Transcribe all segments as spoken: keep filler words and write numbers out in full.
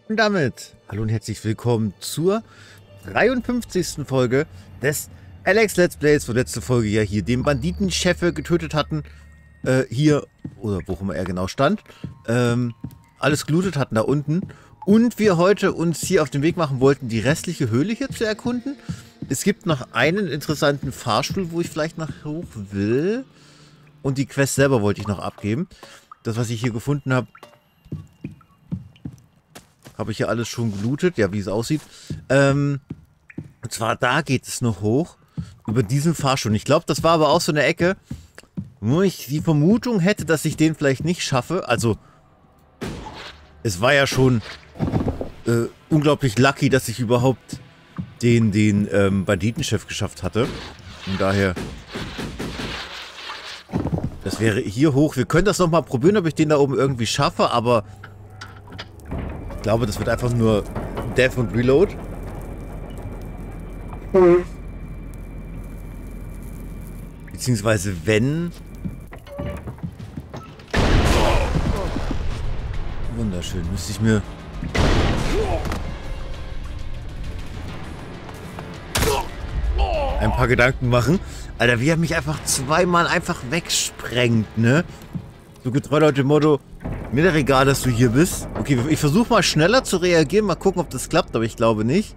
Und damit hallo und herzlich willkommen zur dreiundfünfzigsten Folge des Alex Let's Plays, wo letzte Folge ja hier den Banditenchef getötet hatten. Äh, hier, oder wo immer er genau stand. Ähm, alles gelootet hatten da unten. Und wir heute uns hier auf den Weg machen wollten, die restliche Höhle hier zu erkunden. Es gibt noch einen interessanten Fahrstuhl, wo ich vielleicht nach hoch will. Und die Quest selber wollte ich noch abgeben. Das, was ich hier gefunden habe, habe ich ja alles schon gelootet. Ja, wie es aussieht. Ähm, und zwar da geht es noch hoch. Über diesen Fahrstuhl. Ich glaube, das war aber auch so eine Ecke, wo ich die Vermutung hätte, dass ich den vielleicht nicht schaffe. Also, es war ja schon äh, unglaublich lucky, dass ich überhaupt den, den ähm, Banditenchef geschafft hatte. Und daher, das wäre hier hoch. Wir können das nochmal probieren, ob ich den da oben irgendwie schaffe, aber ich glaube, das wird einfach nur Death und Reload. Mhm. Beziehungsweise wenn... Wunderschön. Müsste ich mir... ein paar Gedanken machen. Alter, wie er mich einfach zweimal einfach wegsprengt, ne? So getreu laut dem Motto, mir doch egal, dass du hier bist. Okay, ich versuche mal schneller zu reagieren. Mal gucken, ob das klappt, aber ich glaube nicht.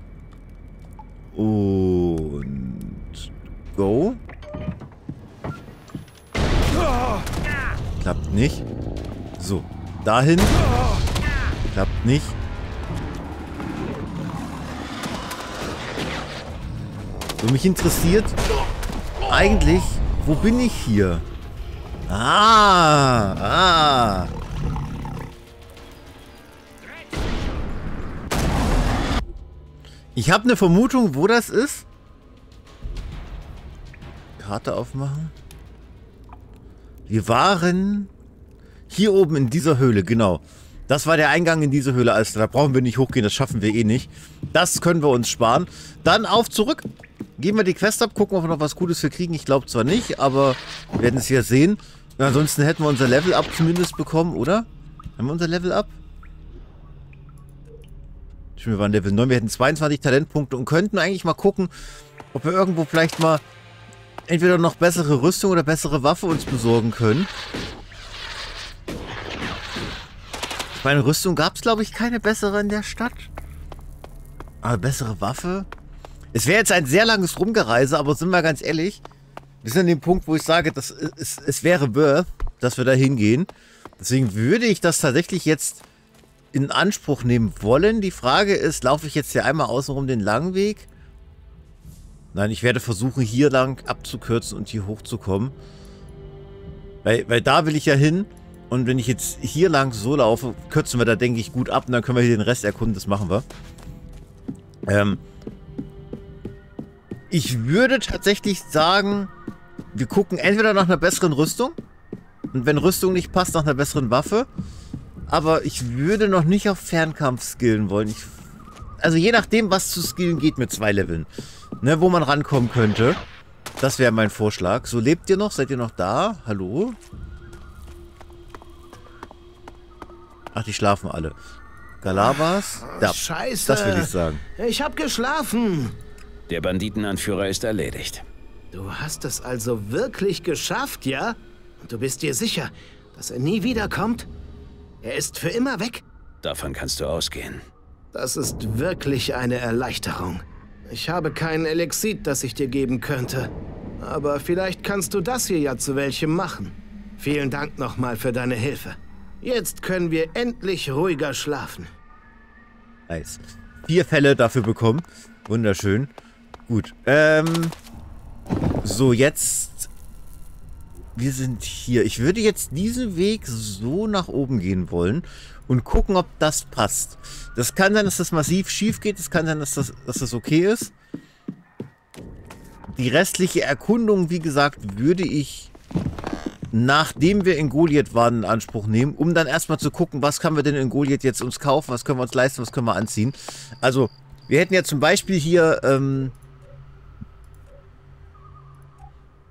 Und... Go. Klappt nicht. So, dahin. Klappt nicht. So, mich interessiert eigentlich, wo bin ich hier? Ah, ah. Ich habe eine Vermutung, wo das ist. Karte aufmachen. Wir waren hier oben in dieser Höhle, genau. Das war der Eingang in diese Höhle. Also da brauchen wir nicht hochgehen, das schaffen wir eh nicht. Das können wir uns sparen. Dann auf zurück. Geben wir die Quest ab, gucken, ob wir noch was Gutes für kriegen. Ich glaube zwar nicht, aber wir werden es ja sehen. Und ansonsten hätten wir unser Level Up zumindest bekommen, oder? Haben wir unser Level Up? Wir waren Level neun, wir hätten zweiundzwanzig Talentpunkte und könnten eigentlich mal gucken, ob wir irgendwo vielleicht mal entweder noch bessere Rüstung oder bessere Waffe uns besorgen können. Meine Rüstung gab es, glaube ich, keine bessere in der Stadt. Aber bessere Waffe? Es wäre jetzt ein sehr langes Rumgereise, aber sind wir ganz ehrlich, wir sind an dem Punkt, wo ich sage, dass es, es wäre worth, dass wir da hingehen. Deswegen würde ich das tatsächlich jetzt in Anspruch nehmen wollen. Die Frage ist, laufe ich jetzt hier einmal außenrum den langen Weg? Nein, ich werde versuchen, hier lang abzukürzen und hier hochzukommen. Weil, weil da will ich ja hin. Und wenn ich jetzt hier lang so laufe, kürzen wir da, denke ich, gut ab. Und dann können wir hier den Rest erkunden. Das machen wir. Ähm, ich würde tatsächlich sagen, wir gucken entweder nach einer besseren Rüstung. Und wenn Rüstung nicht passt, nach einer besseren Waffe. Aber ich würde noch nicht auf Fernkampf skillen wollen. Ich, also je nachdem, was zu skillen geht mit zwei Leveln. Ne, wo man rankommen könnte. Das wäre mein Vorschlag. So, lebt ihr noch? Seid ihr noch da? Hallo? Ach, die schlafen alle. Galabas? Ja, Scheiße. Das will ich sagen. Ich hab geschlafen. Der Banditenanführer ist erledigt. Du hast es also wirklich geschafft, ja? Und du bist dir sicher, dass er nie wiederkommt? Er ist für immer weg? Davon kannst du ausgehen. Das ist wirklich eine Erleichterung. Ich habe kein Elixit, das ich dir geben könnte. Aber vielleicht kannst du das hier ja zu welchem machen. Vielen Dank nochmal für deine Hilfe. Jetzt können wir endlich ruhiger schlafen. Nice. Vier Fälle dafür bekommen. Wunderschön. Gut. Ähm. So, jetzt. Wir sind hier. Ich würde jetzt diesen Weg so nach oben gehen wollen und gucken, ob das passt. Das kann sein, dass das massiv schief geht. Es kann sein, dass das, dass das okay ist. Die restliche Erkundung, wie gesagt, würde ich, nachdem wir in Goliath waren, in Anspruch nehmen, um dann erstmal zu gucken, was können wir denn in Goliath jetzt uns kaufen, was können wir uns leisten, was können wir anziehen. Also, wir hätten ja zum Beispiel hier ähm,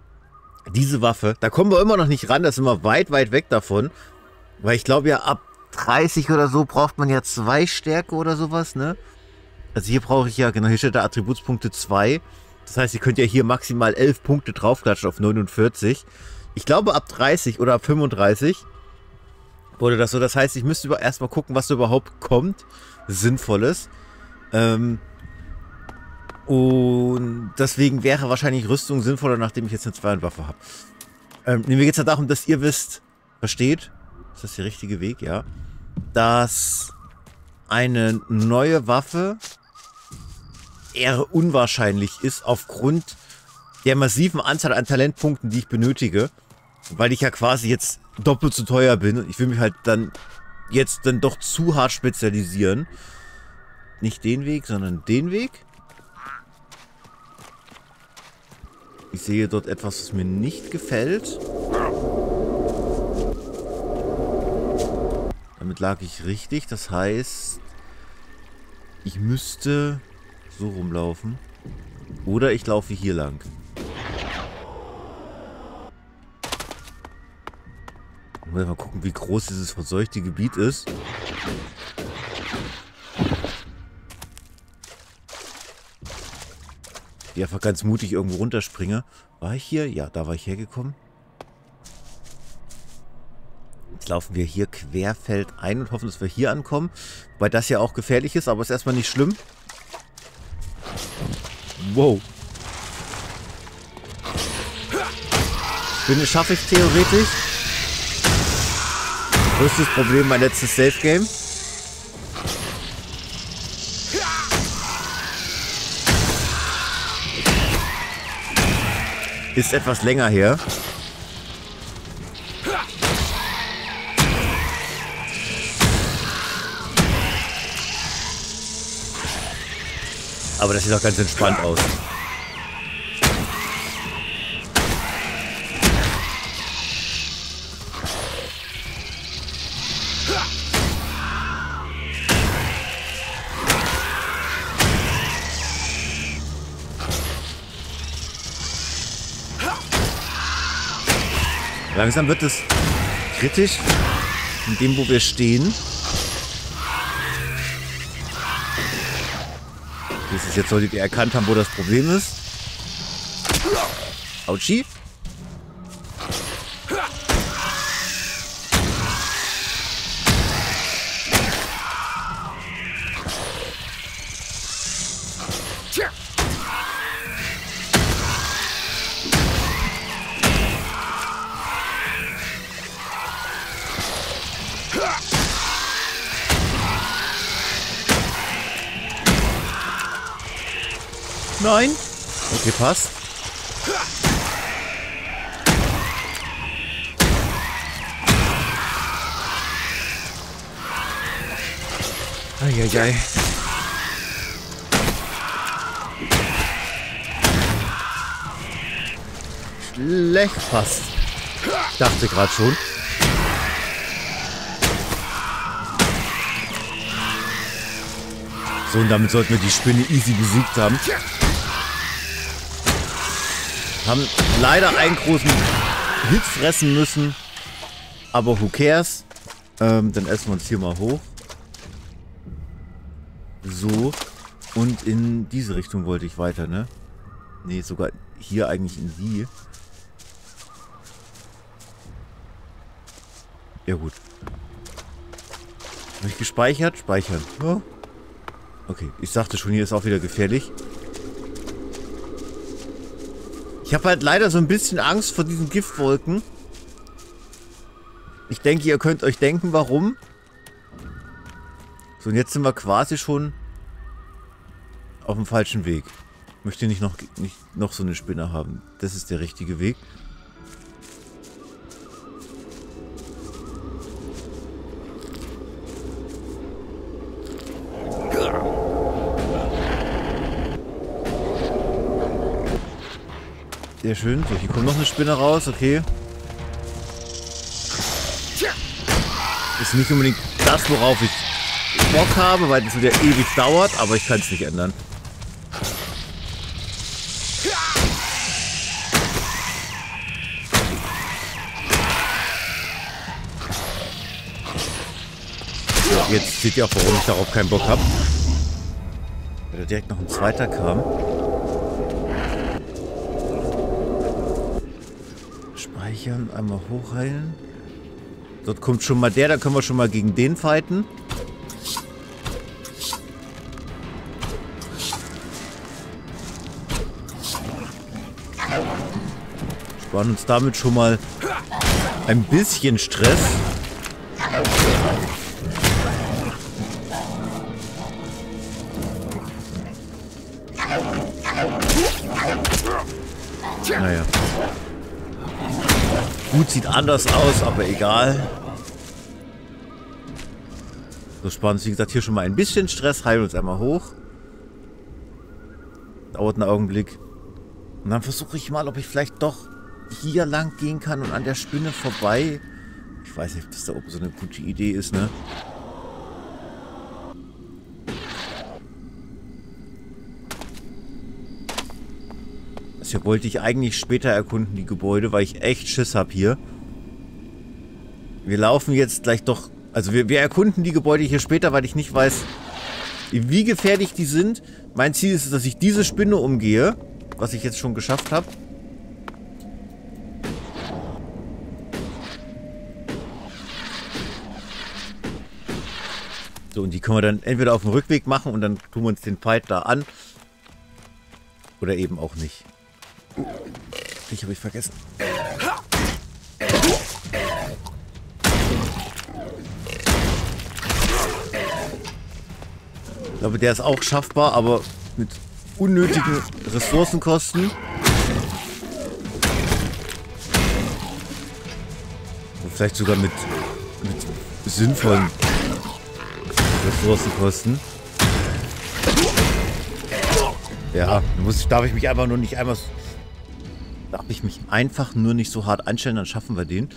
diese Waffe. Da kommen wir immer noch nicht ran, da sind wir weit, weit weg davon. Weil ich glaube ja, ab dreißig oder so braucht man ja zwei Stärke oder sowas, ne? Also hier brauche ich ja, genau, hier steht der Attributspunkte zwei. Das heißt, ihr könnt ja hier maximal elf Punkte draufklatschen auf neunundvierzig. Ich glaube ab dreißig oder ab fünfunddreißig wurde das so. Das heißt, ich müsste erstmal gucken, was überhaupt kommt. Sinnvolles. Ähm, und deswegen wäre wahrscheinlich Rüstung sinnvoller, nachdem ich jetzt eine Zweihandwaffe habe. Ähm, mir geht es ja darum, dass ihr wisst, versteht, ist das der richtige Weg, ja, dass eine neue Waffe eher unwahrscheinlich ist aufgrund der massiven Anzahl an Talentpunkten, die ich benötige, weil ich ja quasi jetzt doppelt so teuer bin und ich will mich halt dann jetzt dann doch zu hart spezialisieren. Nicht den Weg, sondern den Weg. Ich sehe dort etwas, was mir nicht gefällt. Damit lag ich richtig, das heißt, ich müsste so rumlaufen. Oder ich laufe hier lang. Mal gucken, wie groß dieses verseuchte Gebiet ist. Ich einfach ganz mutig irgendwo runterspringe. War ich hier? Ja, da war ich hergekommen. Jetzt laufen wir hier querfeld ein und hoffen, dass wir hier ankommen. Wobei das ja auch gefährlich ist, aber ist erstmal nicht schlimm. Wow. Spinne schaffe ich theoretisch. Größtes Problem, mein letztes Safe-Game. Ist etwas länger her. Aber das sieht auch ganz entspannt aus. Langsam wird es kritisch, in dem, wo wir stehen. Jetzt solltet ihr erkannt haben, wo das Problem ist. Autschi. Nein. Okay, passt. Eieiei. Schlecht passt. Ich dachte gerade schon. So, und damit sollten wir die Spinne easy besiegt haben. Haben leider einen großen Hit fressen müssen. Aber who cares? Ähm, dann essen wir uns hier mal hoch. So. Und in diese Richtung wollte ich weiter, ne? Ne, sogar hier eigentlich in die. Ja gut. Habe ich gespeichert? Speichern. Ja. Okay, ich sagte schon, hier ist auch wieder gefährlich. Ich habe halt leider so ein bisschen Angst vor diesen Giftwolken. Ich denke, ihr könnt euch denken, warum. So, und jetzt sind wir quasi schon auf dem falschen Weg. Ich möchte nicht noch, nicht noch so eine Spinne haben. Das ist der richtige Weg. Sehr schön. So, hier kommt noch eine Spinne raus. Okay. Ist nicht unbedingt das, worauf ich Bock habe, weil das wieder ewig dauert, aber ich kann es nicht ändern. So, jetzt seht ihr auch, warum ich darauf keinen Bock habe. Weil da direkt noch ein zweiter kam. Speichern, einmal hochheilen. Dort kommt schon mal der, da können wir schon mal gegen den fighten. Sparen uns damit schon mal ein bisschen Stress. Naja. Gut, sieht anders aus, aber egal. So, sparen uns, wie gesagt, hier schon mal ein bisschen Stress. Heilen uns einmal hoch. Dauert einen Augenblick. Und dann versuche ich mal, ob ich vielleicht doch hier lang gehen kann und an der Spinne vorbei. Ich weiß nicht, ob das da oben so eine gute Idee ist, ne? Das hier wollte ich eigentlich später erkunden, die Gebäude, weil ich echt Schiss habe hier. Wir laufen jetzt gleich doch... Also wir, wir erkunden die Gebäude hier später, weil ich nicht weiß, wie gefährlich die sind. Mein Ziel ist, dass ich diese Spinne umgehe, was ich jetzt schon geschafft habe. So, und die können wir dann entweder auf dem Rückweg machen und dann tun wir uns den Fight da an. Oder eben auch nicht. Ich habe ich vergessen. Ich glaube, der ist auch schaffbar, aber mit unnötigen Ressourcenkosten. Und vielleicht sogar mit, mit sinnvollen Ressourcenkosten. Ja, muss, darf ich mich einfach nur nicht einmal... Darf ich mich einfach nur nicht so hart anstellen, dann schaffen wir den.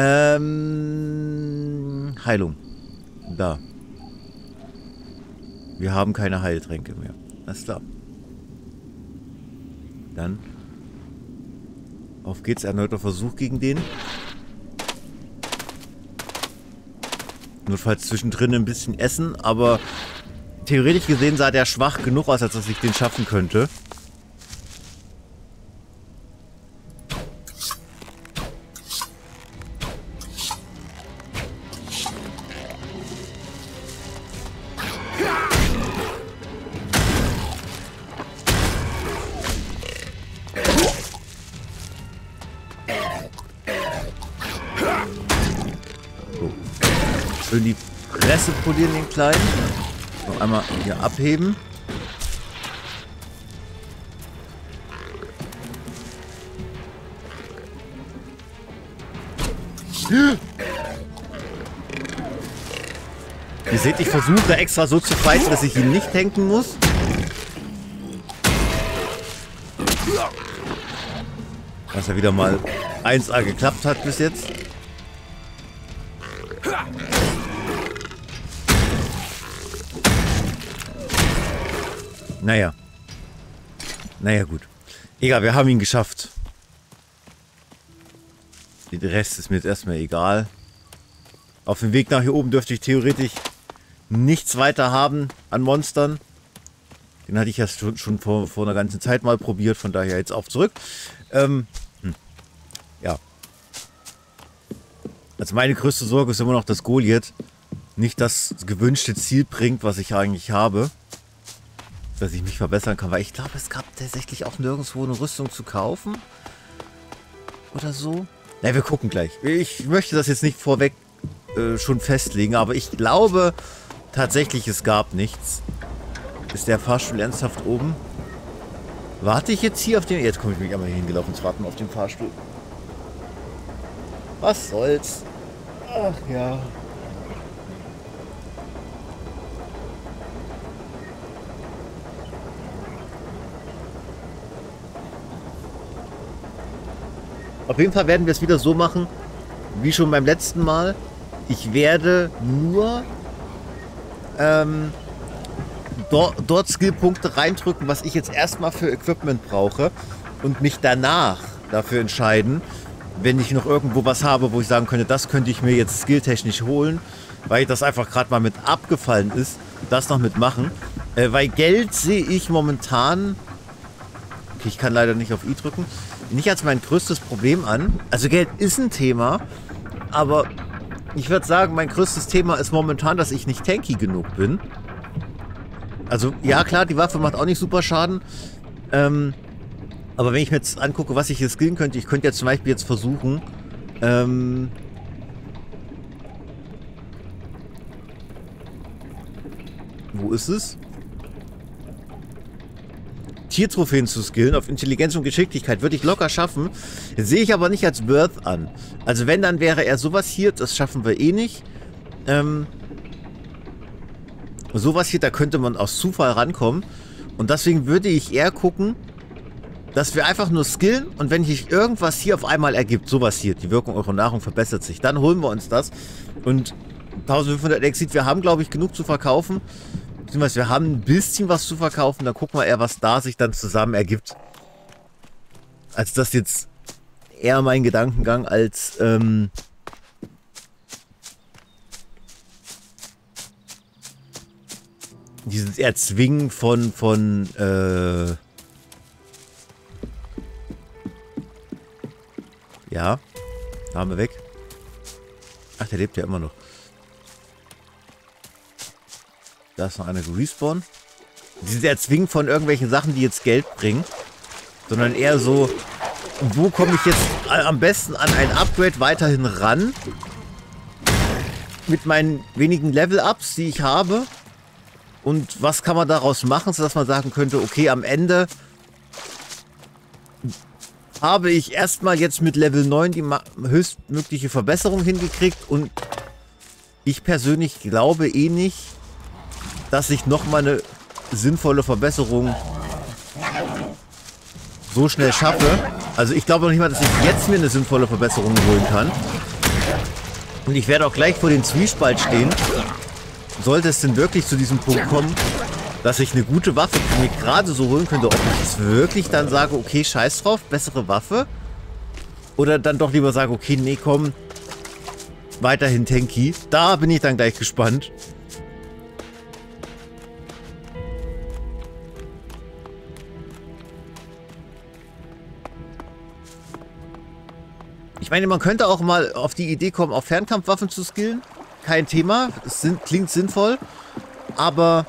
Ähm... Heilung. Da. Wir haben keine Heiltränke mehr. Alles klar. Dann... Auf geht's, erneuter Versuch gegen den. Notfalls zwischendrin ein bisschen essen, aber... Theoretisch gesehen sah der schwach genug aus, als dass ich den schaffen könnte. So. Schön die Presse polieren, den Kleinen. Noch einmal hier abheben. Ihr seht, ich versuche extra so zu fighten, dass ich ihn nicht tanken muss. Was ja wieder mal eins A geklappt hat bis jetzt. Naja. Naja, gut. Egal, wir haben ihn geschafft. Der Rest ist mir jetzt erstmal egal. Auf dem Weg nach hier oben dürfte ich theoretisch nichts weiter haben an Monstern. Den hatte ich ja schon, schon vor, vor einer ganzen Zeit mal probiert, von daher jetzt auf zurück. Ähm, hm. Ja. Also meine größte Sorge ist immer noch, dass Goliath nicht das gewünschte Ziel bringt, was ich eigentlich habe. Dass ich mich verbessern kann, weil ich glaube, es gab tatsächlich auch nirgendwo eine Rüstung zu kaufen. Oder so. Na, wir gucken gleich. Ich möchte das jetzt nicht vorweg äh, schon festlegen, aber ich glaube tatsächlich, es gab nichts. Ist der Fahrstuhl ernsthaft oben? Warte ich jetzt hier auf den... Jetzt komme ich mich einmal hier hingelaufen zu warten auf den Fahrstuhl. Was soll's? Ach ja. Auf jeden Fall werden wir es wieder so machen, wie schon beim letzten Mal. Ich werde nur ähm, dort, dort Skillpunkte reindrücken, was ich jetzt erstmal für Equipment brauche und mich danach dafür entscheiden, wenn ich noch irgendwo was habe, wo ich sagen könnte, das könnte ich mir jetzt skilltechnisch holen, weil das einfach gerade mal mit abgefallen ist, das noch mitmachen. Äh, weil Geld sehe ich momentan, okay, ich kann leider nicht auf I drücken, nicht als mein größtes Problem an. Also Geld ist ein Thema, aber ich würde sagen, mein größtes Thema ist momentan, dass ich nicht tanky genug bin. Also ja klar, die Waffe macht auch nicht super Schaden, ähm, aber wenn ich mir jetzt angucke, was ich hier skillen könnte, ich könnte jetzt zum Beispiel jetzt versuchen, ähm... wo ist es? Tiertrophäen zu skillen auf Intelligenz und Geschicklichkeit würde ich locker schaffen. Sehe ich aber nicht als Worth an. Also wenn, dann wäre eher sowas hier, das schaffen wir eh nicht. Ähm... Sowas hier, da könnte man aus Zufall rankommen. Und deswegen würde ich eher gucken, dass wir einfach nur skillen und wenn sich irgendwas hier auf einmal ergibt, sowas hier, die Wirkung eurer Nahrung verbessert sich, dann holen wir uns das. Und eintausendfünfhundert Exit, wir haben, glaube ich, genug zu verkaufen. Beziehungsweise wir haben ein bisschen was zu verkaufen, dann gucken wir eher, was da sich dann zusammen ergibt. Als das jetzt eher mein Gedankengang als, ähm... dieses Erzwingen von, von, äh... ja, da haben wir weg. Ach, der lebt ja immer noch. Da ist noch einer gerespawnt. Dieses Erzwingen von irgendwelchen Sachen, die jetzt Geld bringen. Sondern eher so, wo komme ich jetzt am besten an ein Upgrade weiterhin ran? Mit meinen wenigen Level-Ups, die ich habe. Und was kann man daraus machen, sodass man sagen könnte, okay, am Ende habe ich erstmal jetzt mit Level neun die höchstmögliche Verbesserung hingekriegt und ich persönlich glaube eh nicht, dass ich nochmal eine sinnvolle Verbesserung so schnell schaffe. Also ich glaube noch nicht mal, dass ich jetzt mir eine sinnvolle Verbesserung holen kann. Und ich werde auch gleich vor dem Zwiespalt stehen. Sollte es denn wirklich zu diesem Punkt kommen, dass ich eine gute Waffe mir gerade so holen könnte, ob ich es wirklich dann sage, okay, scheiß drauf, bessere Waffe. Oder dann doch lieber sage, okay, nee, komm, weiterhin tanky. Da bin ich dann gleich gespannt. Ich meine, man könnte auch mal auf die Idee kommen, auf Fernkampfwaffen zu skillen. Kein Thema, es sind, klingt sinnvoll, aber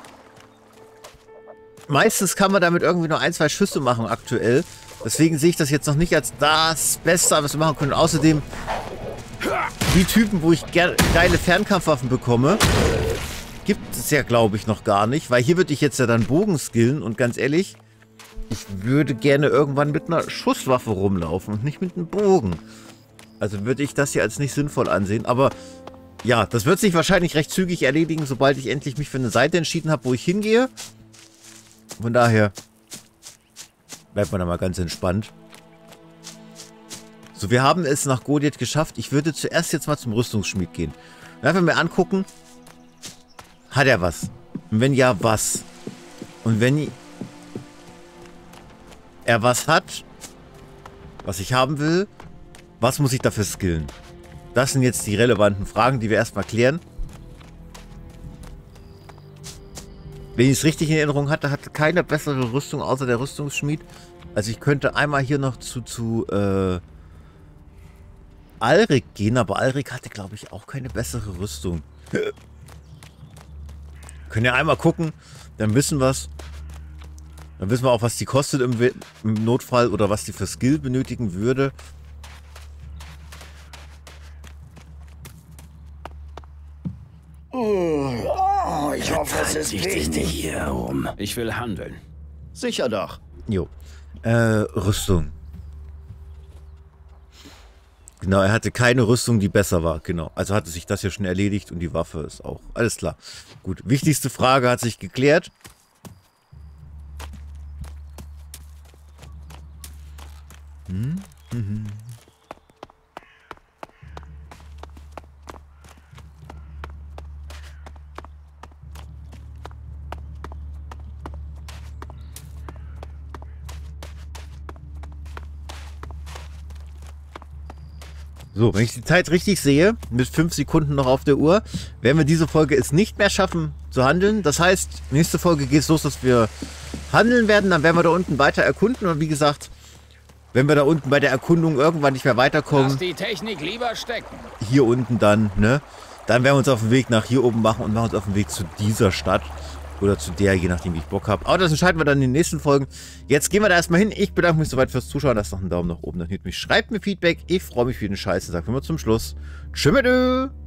meistens kann man damit irgendwie nur ein, zwei Schüsse machen aktuell. Deswegen sehe ich das jetzt noch nicht als das Beste, was wir machen können. Außerdem, die Typen, wo ich ge geile Fernkampfwaffen bekomme, gibt es ja, glaube ich, noch gar nicht. Weil hier würde ich jetzt ja dann Bogen skillen und ganz ehrlich, ich würde gerne irgendwann mit einer Schusswaffe rumlaufen und nicht mit einem Bogen. Also würde ich das hier als nicht sinnvoll ansehen, aber ja, das wird sich wahrscheinlich recht zügig erledigen, sobald ich endlich mich für eine Seite entschieden habe, wo ich hingehe. Von daher bleibt man da mal ganz entspannt. So, wir haben es nach Goliath geschafft. Ich würde zuerst jetzt mal zum Rüstungsschmied gehen. Und einfach mal angucken, hat er was? Und wenn ja, was? Und wenn er was hat, was ich haben will, was muss ich dafür skillen? Das sind jetzt die relevanten Fragen, die wir erstmal klären. Wenn ich es richtig in Erinnerung hatte, hatte keine bessere Rüstung außer der Rüstungsschmied. Also ich könnte einmal hier noch zu, zu äh, Alrik gehen, aber Alrik hatte, glaube ich, auch keine bessere Rüstung. Können ja einmal gucken, dann wissen wir es. Dann wissen wir auch, was die kostet im, im Notfall oder was die für Skill benötigen würde. Oh, ich hoffe, es ist wichtig hier um. Ich will handeln. Sicher doch. Jo. Äh, Rüstung. Genau, er hatte keine Rüstung, die besser war. Genau. Also hatte sich das ja schon erledigt und die Waffe ist auch. Alles klar. Gut. Wichtigste Frage hat sich geklärt. Hm? Mhm. So, wenn ich die Zeit richtig sehe, mit fünf Sekunden noch auf der Uhr, werden wir diese Folge es nicht mehr schaffen zu handeln. Das heißt, nächste Folge geht es los, dass wir handeln werden. Dann werden wir da unten weiter erkunden. Und wie gesagt, wenn wir da unten bei der Erkundung irgendwann nicht mehr weiterkommen, lass die Technik lieber stecken. Hier unten dann, ne? Dann werden wir uns auf den Weg nach hier oben machen und machen uns auf den Weg zu dieser Stadt. Oder zu der, je nachdem, wie ich Bock habe. Aber das entscheiden wir dann in den nächsten Folgen. Jetzt gehen wir da erstmal hin. Ich bedanke mich soweit fürs Zuschauen. Lasst noch einen Daumen nach oben. Dann hilft mich. Schreibt mir Feedback. Ich freue mich für den Scheiß. Sagt immer zum Schluss. Tschüss.